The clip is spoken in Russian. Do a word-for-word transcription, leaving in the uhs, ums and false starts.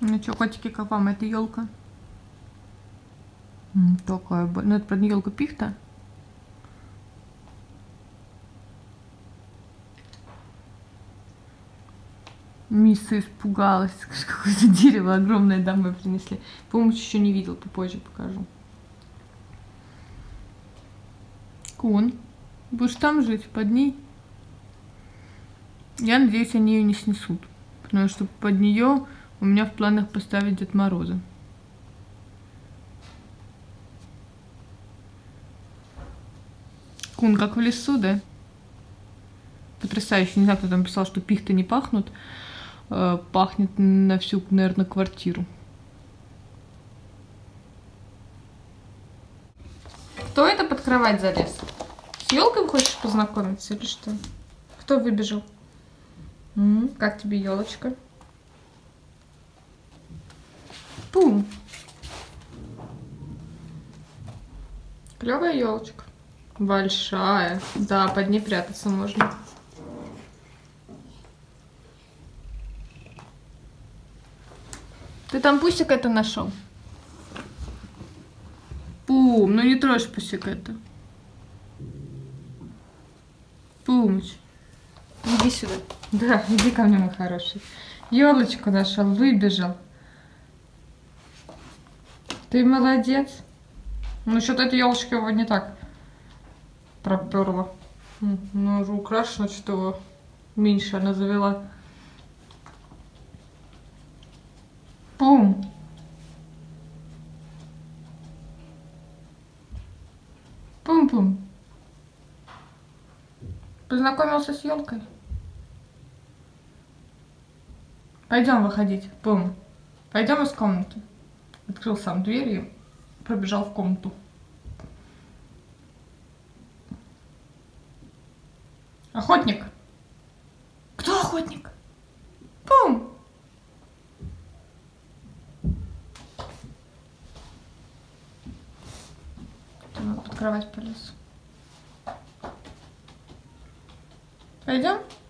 Ну что, котики, как вам эта елка? Такая, ну это, правда, елка пихта. Мисса испугалась, какое-то дерево огромное домой принесли. Помощь еще не видел, попозже покажу. Кун, будешь там жить, под ней? Я надеюсь, они ее не снесут, потому что под нее у меня в планах поставить Дед Мороза. Кун, как в лесу, да? Потрясающе. Не знаю, кто там писал, что пихты не пахнут. Э, пахнет на всю, наверное, квартиру. Кто это под кровать залез? С елкой хочешь познакомиться или что? Кто выбежал? М-м, как тебе елочка? Пум. Клевая елочка. Большая. Да, под ней прятаться можно. Ты там пусик это нашел? Пум, ну не трожь пусик это. Пумыч, иди сюда. Да, иди ко мне, мой хороший. Елочку нашел, выбежал. Ты молодец. Ну, что-то эта елочка его не так проперла. Ну, уже украшено, что меньше она завела. Пум. Пум-пум. Познакомился с елкой? Пойдем выходить. Пум. Пойдем из комнаты. Открыл сам дверь и пробежал в комнату. Охотник. Кто охотник? Пум. Под кровать полез. Пойдем?